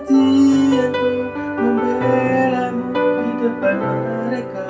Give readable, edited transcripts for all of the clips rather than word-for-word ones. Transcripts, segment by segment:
Mati-matian ku membelamu di depan mereka.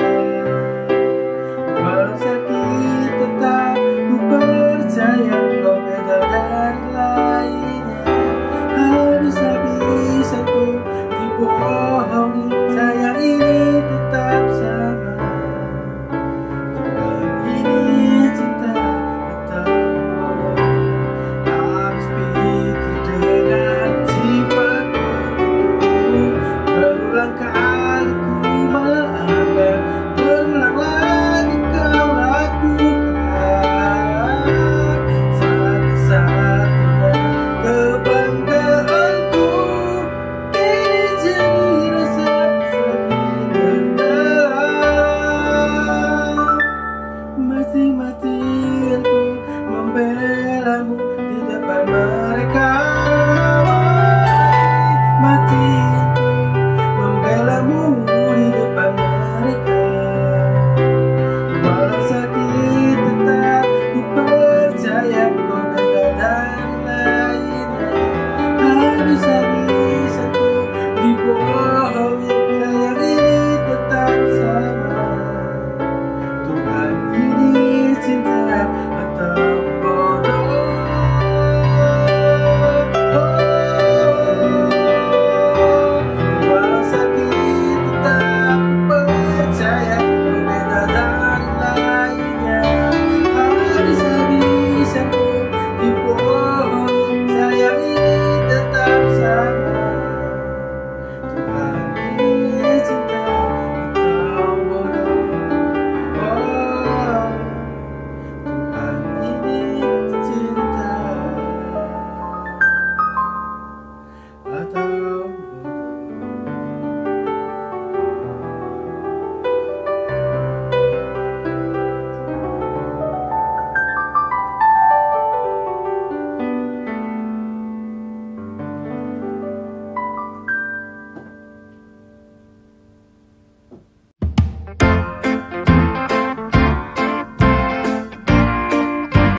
Walau sakit tetap ku percaya kau beda dari lainnya. Habis-habisan ku dibohongi, sayang ini tetap sama. Dalam ini cinta tetap bohong. Habis pikir dengan sifatku itu, berulang kali ku maafkan, berulang lagi kau lakukan. Satu-satunya kebanggaanku kini jadi rasa sakit terdalam. Mati-matian ku membelamu di depan mereka.